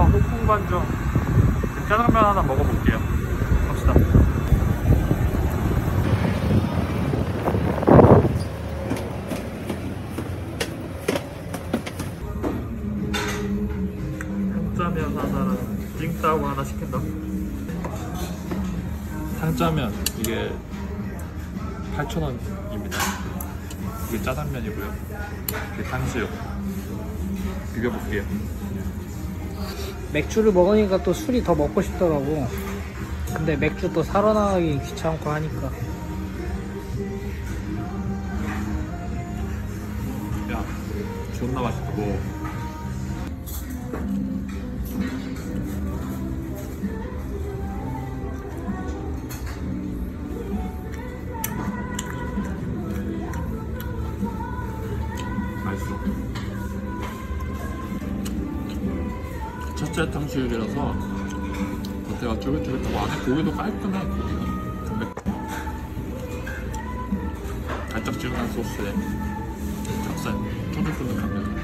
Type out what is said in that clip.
홍콩반점 짜장면 하나 먹어볼게요. 갑시다. 한짜면 하나랑 찡따오 하나 시킨다. 한짜면 이게 8,000원입니다. 이게 짜장면이고요. 이게 탕수육. 비벼볼게요. 맥주를 먹으니까 또 술이 더 먹고 싶더라고. 근데 맥주 또 사러 나가기 귀찮고 하니까. 야, 존나 맛있다. 뭐. 맛있어. 첫째 탕수육이라서 겉에가 쫄깃쫄깃하고 안에 고기도 깔끔해. 고기가 담백. 달짝지근한 소스에 찹쌀, 쫀득쫀득합니다.